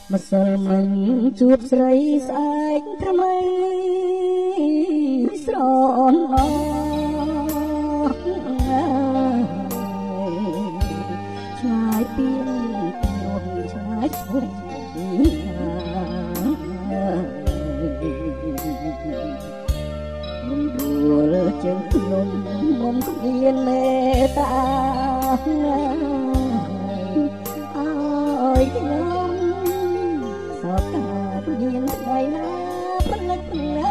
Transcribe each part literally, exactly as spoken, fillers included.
ម្សិលមិញជួបស្រីស្អែកថ្មីស្រនអឆ្ងាយពីពីរងឆ្ងាយឈ្មោះមិនដួលជើងភ្នំមុំគ្មានមេត្តាអើយខ្ញុំសោកការមានថ្ងៃណាព្រលឹកណា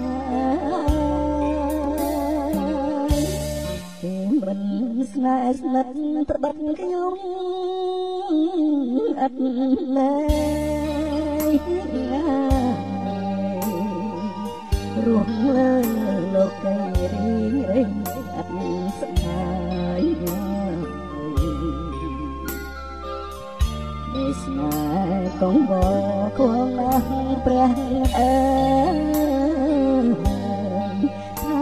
គេមិនស្នេហ៍ស្និទ្ធត្បិតខ្ញុំអត់ណែរស់លើលោកីរីរេអត់ស្នាយស្នេហ៍កងវល់គួងណាស់ព្រះអើយថា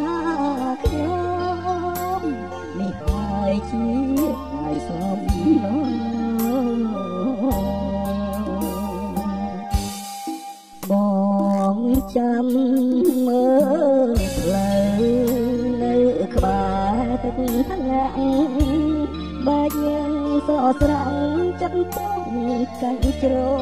ខ្ញុំនេះហើយជាហើយសំឡងបងចាំមើលផ្លូវនៅក្បែរទឹកថ្ងាក់បាច់យ៉ាងសអស្រាំងចិត្តទៅកាច់ជ្រោ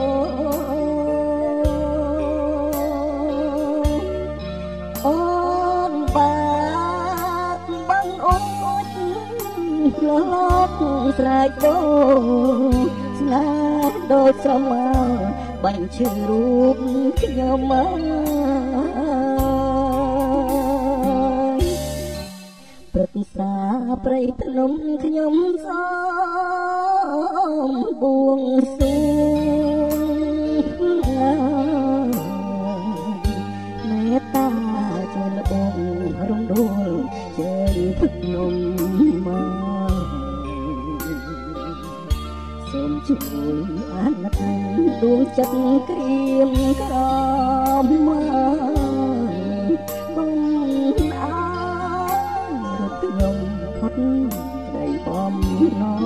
អូនបាទបងអូនអត់ឆ្លប់ស្រែកដូស្នេហ៍ដូចស្រមោលបាញ់ឈឺរូបខ្ញុំមកព្រឹកសាព្រៃភ្នំខ្ញុំសំបួងសួងមេត្តាជួយលបងរំដួលជើងភ្នំមកសូមជួយអាណិតដួងចិត្តក្រៀមក្រំមកបងអើរត់ខ្ញុំផុតក្តីបំណង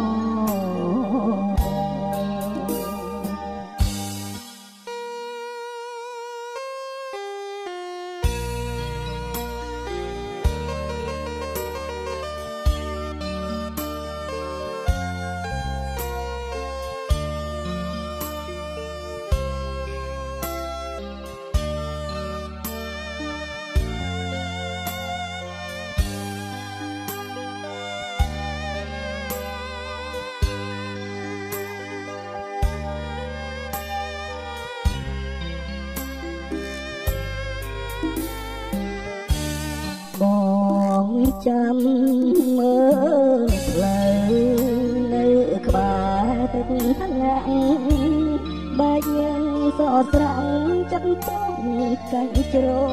បងចាំមើលផ្លូវនៅក្បែរទឹកថ្ងាក់បាច់យ៉ាងសអស្រាំងចិត្តទៅកាច់ជ្រោ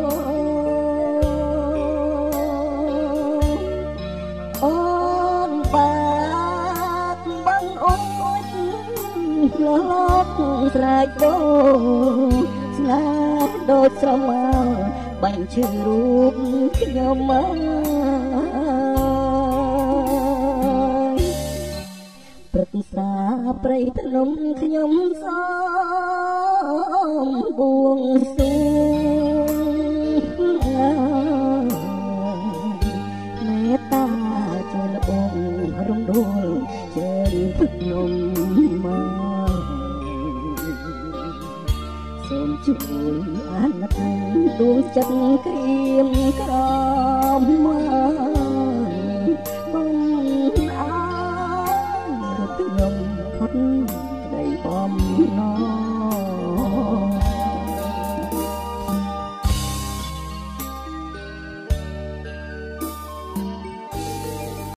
អូនបាទបងអូនអត់ឆ្លប់ស្រែកដូស្នេហ៍ដូចស្រមោលបាញ់ឈឺរូបខ្ញុំមកព្រឹកសាព្រៃភ្នំខ្ញុំសំបួងសួងមេត្តាជួយលបងរំដួលជើងភ្នំមកសូមជួយអាណិតដួងចិត្តក្រៀមក្រំមកបងអើរត់ខ្ញុំផុតក្តីបំណង